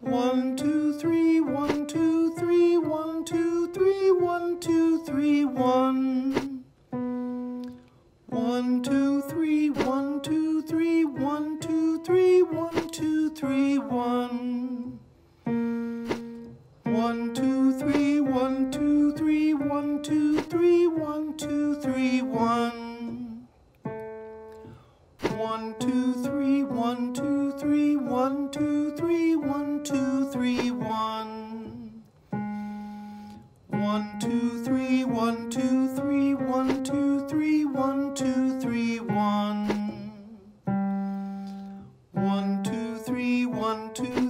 1, 2, 3, 1, 2, 3, 1, 2, 3, 1, 2, 3, 1. 1, 2, 3, 1, 2, 3, 1, 2, 3, 1, 2, 3, 1. 1, 2, 3, 1, 2, 3, 1, 2, 3, 1, 2, 3, 1. 1, 2, 3, 1, 2, 3, 1, 2, 3, 1, 2, 3, 1. 1, 2, 3, 1, 2, 3, 1, 2, 3, 1, 2, 3, 1. 1, 2, 3, 1, 2,